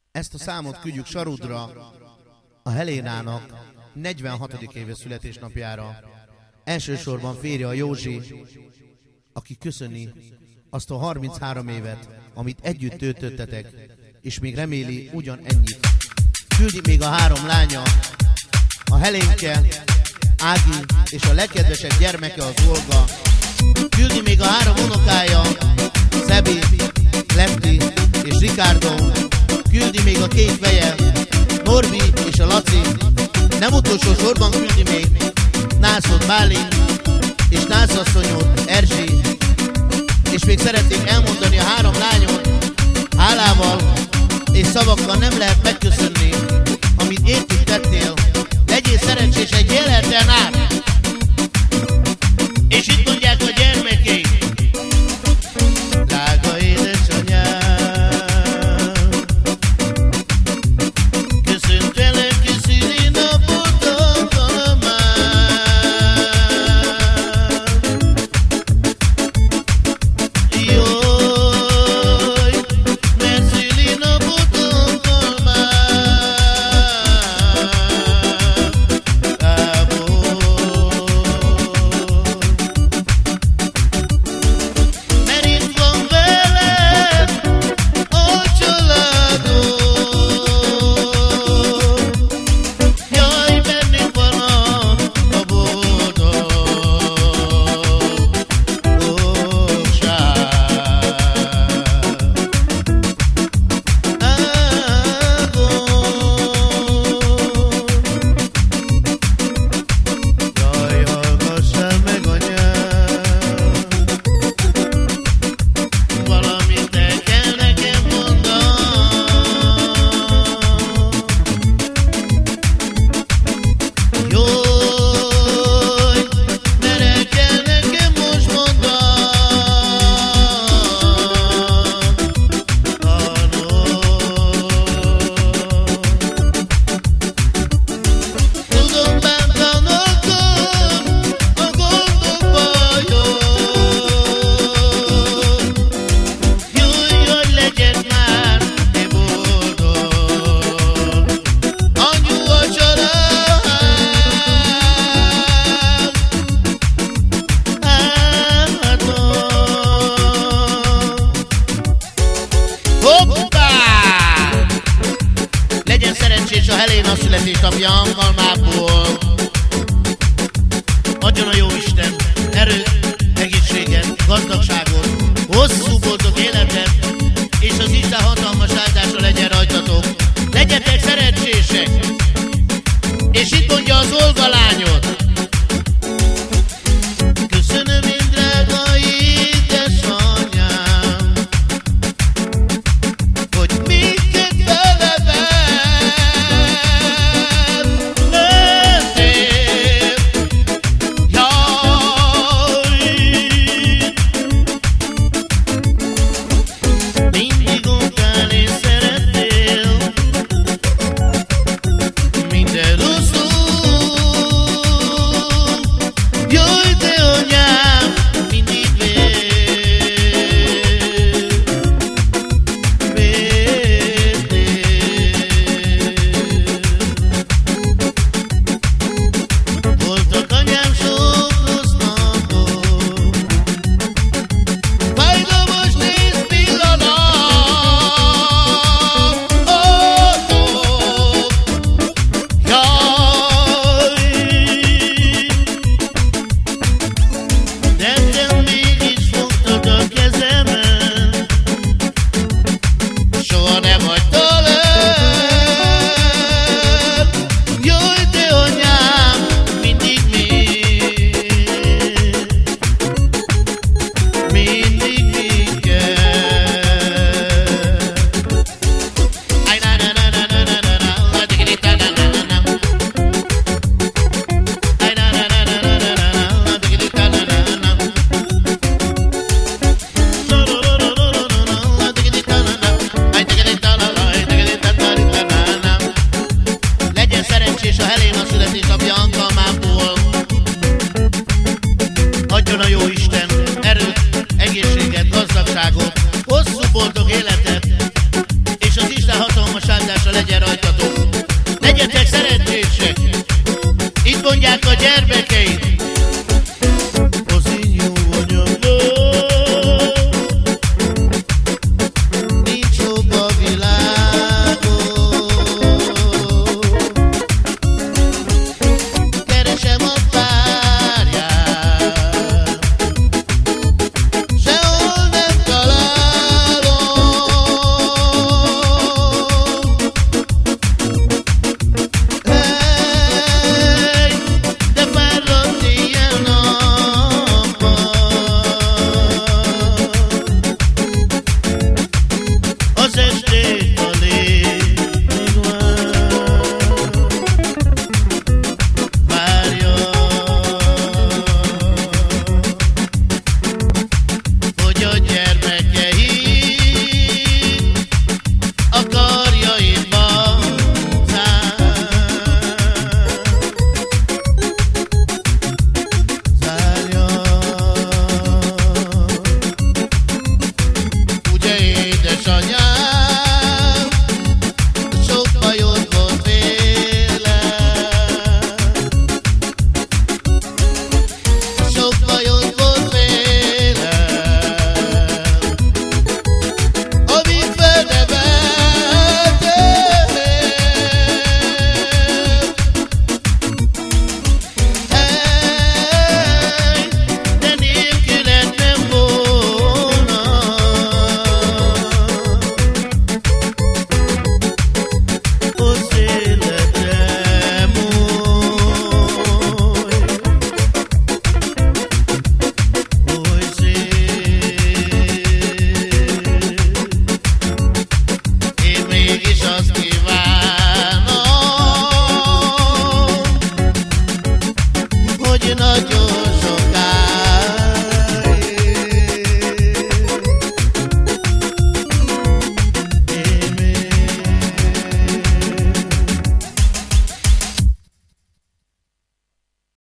Ezt a számot küldjük Sarudra, a Helénának 46. éves születésnapjára. Elsősorban férje a Józsi, aki köszöni azt a 33 évet, amit együtt töltöttetek, és még reméli ugyanennyit. Küldi még a 3 lánya, a Helénke, Ági és a legkedvesebb gyermeke az Olga. Küldi még a 3 unokája, Szebi, Lepti és Ricardo. Küldi még a 2 feje, Norbi és a Laci. Nem utolsó sorban küldi még Nászod Bálint és Nászasszonyod Erzsi. És még szeretném elmondani a 3 lányot, hálával és szavakkal nem lehet megköszönni, amit értük tettél. Legyél szerencsés egy életen át. És itt mondják a gyermekeink: drága édesanyám, köszöntelek és színi napot alkalmán. Jaj, mert színi napot alkalmán. Mert itt van veled a családod. Jaj, bennünk van a boldogság. Jaj, hallgassál meg, anyám, valamit el kell nekem mondanom. Jaj, mert el kell nekem most tudom, bántanak a gondok bajok. Jöjj, hogy legyen már te boldog. Anyu a család. Hoppá! Legyen szerencsés a Heléna születésnapja alkalmából. Adjon a Jóisten erőt, egészséget, gazdagságot, hosszú boldog életet, és az Isten hatalmas áldása legyen rajtatok. Legyetek szerencsések! És itt mondja az Olga lányod: köszönöm én, drága édesanyám, hogy minket velevel lettél. Jaj, mindig utál és szerettél minden rosszul. Jaj, de anyám, mindig voltak anyám sok rossz napok, fájdalmas néz pillanat. Jaj, de te mégis fogtad a kezemet, soha nem hagytál el. Jaj, de anyám, mindig mindig kell. Ay, na na na na na na na na, la tigrita na na na na. Ay, na na na na na na na, la tigrita na na na. No no no no no no no, la tigrita na na. Ay, tigrita na na, ay, azt kívánom, hogy nagyon